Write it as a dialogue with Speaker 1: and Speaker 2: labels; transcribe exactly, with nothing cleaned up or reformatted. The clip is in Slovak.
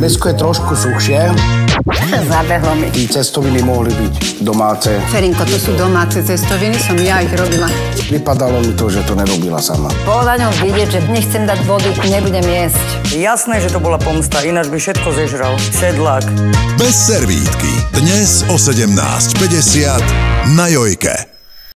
Speaker 1: Mäsko je trošku suchšie.
Speaker 2: Zabehlo mi.
Speaker 1: Tí cestoviny mohli byť domáce.
Speaker 2: Ferinko, to sú domáce cestoviny, som ja ich robila.
Speaker 1: Vypadalo mi to, že to nerobila sama.
Speaker 2: Bolo na ňom vidieť, že nechcem dať vody, nebudem jesť.
Speaker 3: Jasné, že to bola pomsta, ináč by všetko zežral. Sedlák.
Speaker 4: Bez servítky. Dnes o sedemnásť päťdesiat na Jojke.